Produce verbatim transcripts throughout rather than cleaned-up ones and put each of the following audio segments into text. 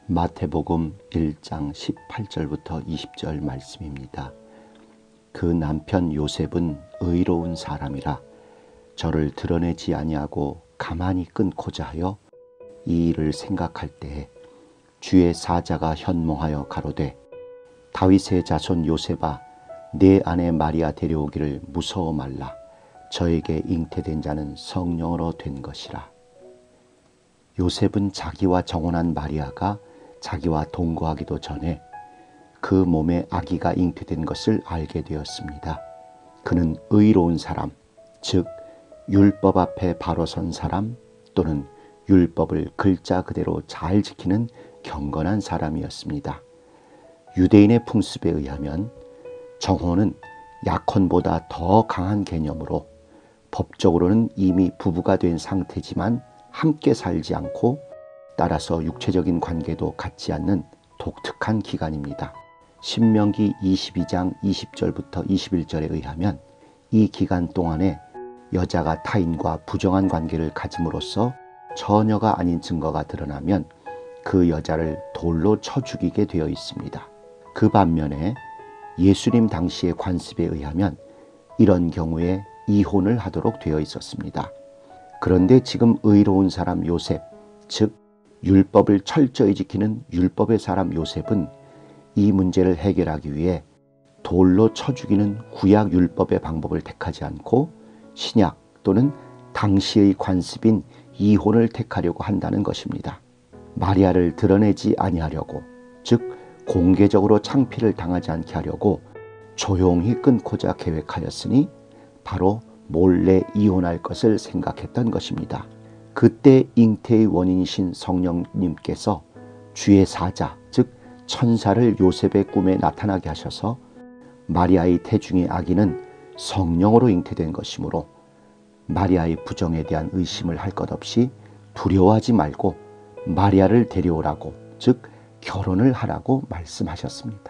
마태복음 일 장 십팔 절부터 이십 절 말씀입니다. 그 남편 요셉은 의로운 사람이라 저를 드러내지 아니하고 가만히 끊고자 하여 이 일을 생각할 때에 주의 사자가 현몽하여 가로되 다윗의 자손 요셉아 내 아내 마리아 데려오기를 무서워 말라. 저에게 잉태된 자는 성령으로 된 것이라. 요셉은 자기와 정혼한 마리아가 자기와 동거하기도 전에 그 몸에 아기가 잉태된 것을 알게 되었습니다. 그는 의로운 사람, 즉 율법 앞에 바로 선 사람 또는 율법을 글자 그대로 잘 지키는 경건한 사람이었습니다. 유대인의 풍습에 의하면 정혼은 약혼보다 더 강한 개념으로 법적으로는 이미 부부가 된 상태지만 함께 살지 않고 따라서 육체적인 관계도 갖지 않는 독특한 기간입니다. 신명기 이십이 장 이십 절부터 이십일 절에 의하면 이 기간 동안에 여자가 타인과 부정한 관계를 가짐으로써 처녀가 아닌 증거가 드러나면 그 여자를 돌로 쳐 죽이게 되어 있습니다. 그 반면에 예수님 당시의 관습에 의하면 이런 경우에 이혼을 하도록 되어 있었습니다. 그런데 지금 의로운 사람 요셉, 즉 율법을 철저히 지키는 율법의 사람 요셉은 이 문제를 해결하기 위해 돌로 쳐 죽이는 구약 율법의 방법을 택하지 않고 신약 또는 당시의 관습인 이혼을 택하려고 한다는 것입니다. 마리아를 드러내지 아니하려고, 즉 공개적으로 창피를 당하지 않게 하려고 조용히 끊고자 계획하였으니 바로 몰래 이혼할 것을 생각했던 것입니다. 그때 잉태의 원인이신 성령님께서 주의 사자, 즉 천사를 요셉의 꿈에 나타나게 하셔서 마리아의 태중의 아기는 성령으로 잉태된 것이므로 마리아의 부정에 대한 의심을 할 것 없이 두려워하지 말고 마리아를 데려오라고, 즉 결혼을 하라고 말씀하셨습니다.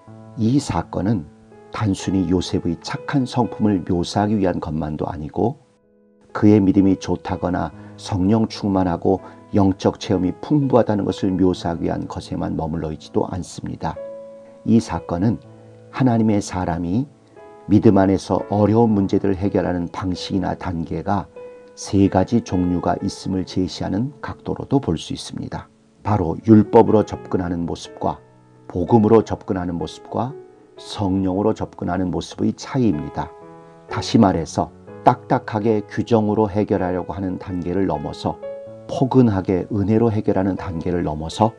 이 사건은 단순히 요셉의 착한 성품을 묘사하기 위한 것만도 아니고 그의 믿음이 좋다거나 성령 충만하고 영적 체험이 풍부하다는 것을 묘사하기 위한 것에만 머물러 있지도 않습니다. 이 사건은 하나님의 사람이 믿음 안에서 어려운 문제들을 해결하는 방식이나 단계가 세 가지 종류가 있음을 제시하는 각도로도 볼 수 있습니다. 바로 율법으로 접근하는 모습과 복음으로 접근하는 모습과 성령으로 접근하는 모습의 차이입니다. 다시 말해서 딱딱하게 규정으로 해결하려고 하는 단계를 넘어서 포근하게 은혜로 해결하는 단계를 넘어서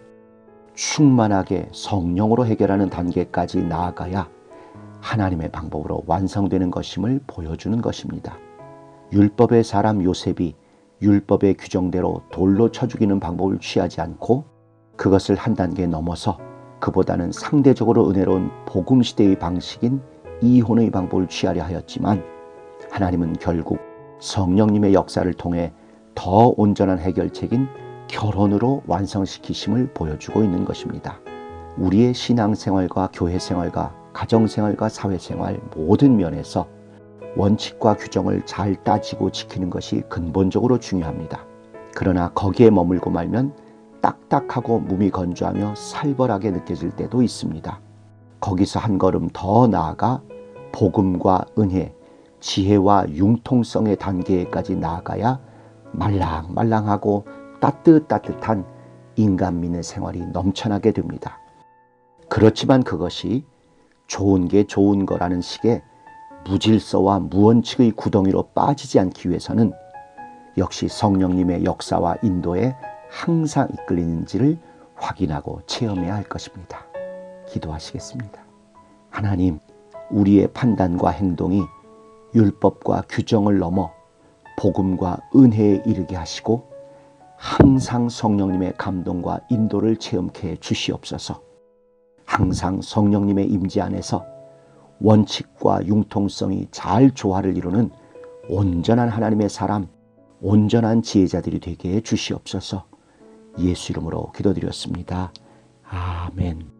충만하게 성령으로 해결하는 단계까지 나아가야 하나님의 방법으로 완성되는 것임을 보여주는 것입니다. 율법의 사람 요셉이 율법의 규정대로 돌로 쳐 죽이는 방법을 취하지 않고 그것을 한 단계 넘어서 그보다는 상대적으로 은혜로운 복음 시대의 방식인 이혼의 방법을 취하려 하였지만 하나님은 결국 성령님의 역사를 통해 더 온전한 해결책인 결혼으로 완성시키심을 보여주고 있는 것입니다. 우리의 신앙생활과 교회생활과 가정생활과 사회생활 모든 면에서 원칙과 규정을 잘 따지고 지키는 것이 근본적으로 중요합니다. 그러나 거기에 머물고 말면 딱딱하고 몸이 건조하며 살벌하게 느껴질 때도 있습니다. 거기서 한 걸음 더 나아가 복음과 은혜, 지혜와 융통성의 단계까지 나아가야 말랑말랑하고 따뜻따뜻한 인간민의 생활이 넘쳐나게 됩니다. 그렇지만 그것이 좋은 게 좋은 거라는 식의 무질서와 무원칙의 구덩이로 빠지지 않기 위해서는 역시 성령님의 역사와 인도에 항상 이끌리는지를 확인하고 체험해야 할 것입니다. 기도하시겠습니다. 하나님, 우리의 판단과 행동이 율법과 규정을 넘어 복음과 은혜에 이르게 하시고 항상 성령님의 감동과 인도를 체험케 해 주시옵소서. 항상 성령님의 임재 안에서 원칙과 융통성이 잘 조화를 이루는 온전한 하나님의 사람, 온전한 지혜자들이 되게 해 주시옵소서. 예수 이름으로 기도드렸습니다. 아멘.